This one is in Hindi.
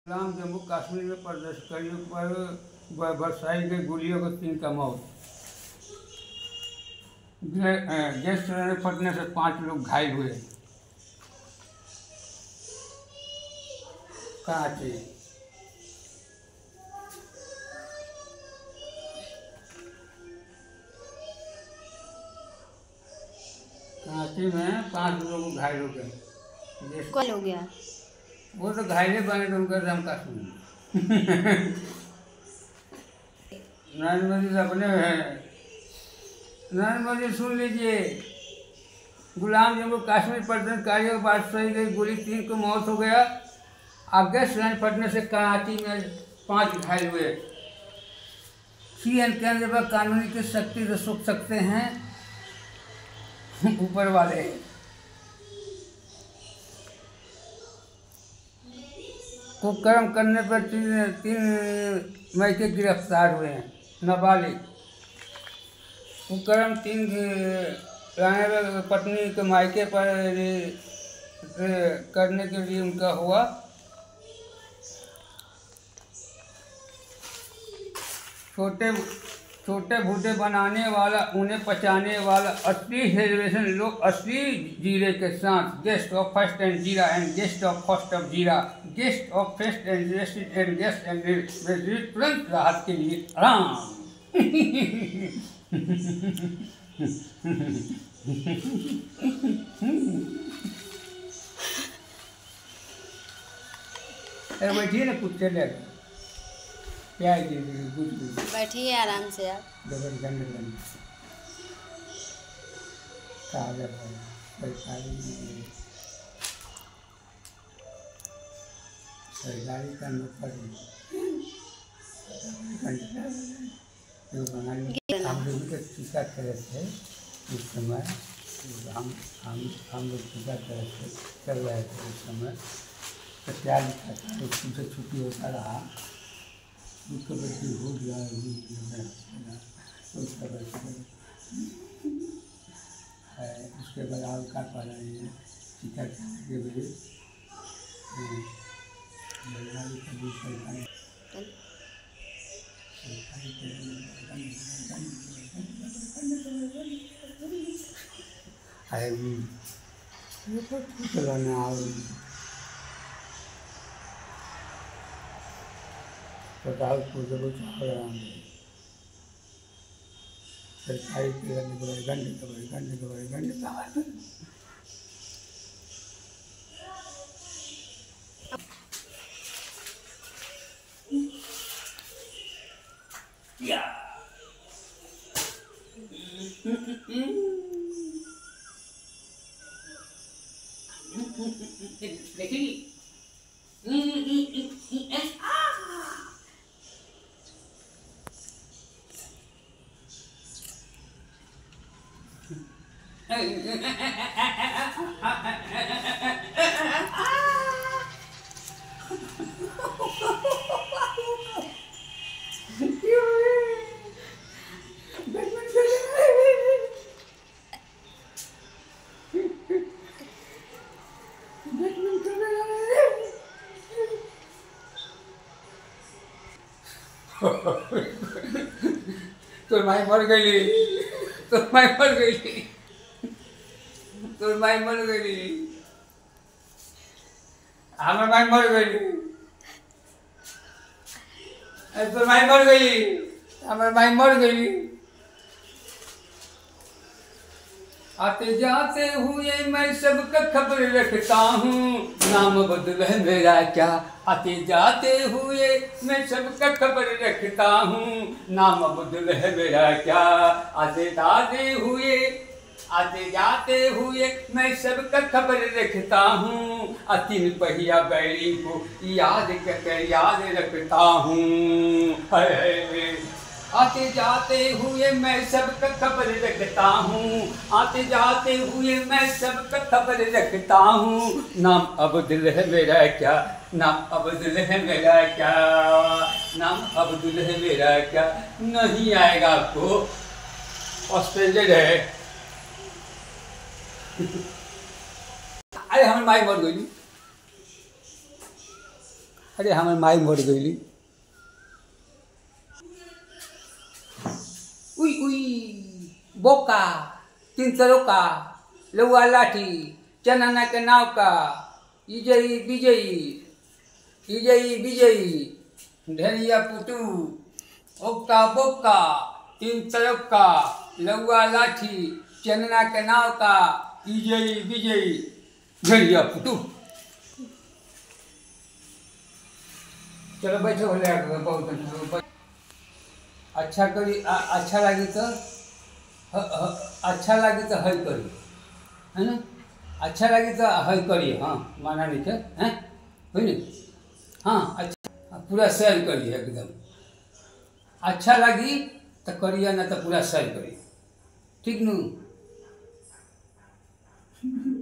गुलाम जम्मू कश्मीर में प्रदर्शनकारियों पर बरसाई गई गोलियों को 3 का मौत। गैस सिलेंडर फटने से 5 लोग घायल हुए। कराची में 5 लोग घायल हो गए। कौन हो गया? वो तो घायले बने तो उनका जम्मू कश्मीर नरेंद्र मोदी अपने हैं। नरेंद्र मोदी सुन लीजिए, गुलाम जम्मू कश्मीर प्रदर्शनकारियों के पास सही गई गोली 3 को मौत हो गया। अब गैस सिलेंडर फटने से कराची में 5 घायल हुए। सीएम केंद्र पर कानूनी की शक्ति से सोच सकते हैं ऊपर वाले। कुकर्म करने पर तीन मई के गिरफ्तार हुए हैं। नाबालिग कुकर्म 3 पत्नी के मायके पर करने के लिए उनका हुआ। छोटे भूटे बनाने वाला, उन्हें पचाने वाला 80 रिजर्वेशन लोग 80 जीरे के साथ गेस्ट ऑफ फर्स्ट एंड जीरा and guest of first of जीरा guest of first and guest and तुरंत राहत के लिए आराम। बैठिए ना, कुछ चले क्या बैठिए आराम से आप। सरकारी का नौकर हम लोग तो टीका करे थे उस समय। हम लोग टीका करे थे, कर रहे थे उस समय। तो क्या लिखा था, तुमसे छुट्टी होता रहा, उसका बच्चे हो गया उसका बच्चे है। उसके बाद आप क्या पा रहे हैं, टीका के लिए चलाना सरकारी गंड देखिए तो माई मर गई, तो माई मर गई, तो माई मर गई, हमारे माई मर गई, तो माई मर गई, हमारे माई मर गई। आते जाते हुए मैं सबका खबर रखता हूँ, नाम बदल है मेरा क्या। आते जाते हुए मैं सबका खबर रखता हूँ, नाम बदल है मेरा क्या। आते जाते हुए मैं सबका खबर रखता हूँ, 3 पहिया बैली को याद रखता हूँ। आते जाते हुए मैं सबका खबर रखता हूँ, आते जाते हुए मैं सबका खबर रखता हूँ। नाम अब्दुल है मेरा क्या, नाम अब्दुल है मेरा क्या, नाम अब्दुल है मेरा क्या। नहीं आएगा आपको, ऑस्ट्रेलिया है। अरे हमारे माई मर गई। अरे हमारे माई मर गई। उई उई बोका तीन सरोका लौआ लाठी चनाना के नाव का इजई विजयी इजई विजयी ढेरिया पुटू ओक्का बोक्का तीन सरोका लौआ लाठी चनना के नाव का इजई विजयी ढेरिया पुटू। चलो बैठो ले बहुत अच्छा करी अच्छा लगी तो अच्छा लगी तो हई करी है ना। अच्छा लगी तो हई करिए हाँ माना नहीं है हैं हुई नहीं। हाँ अच्छा पूरा शेयर करिए एकदम अच्छा लगी तो करिए ना तो पूरा शेयर करिए ठीक नू।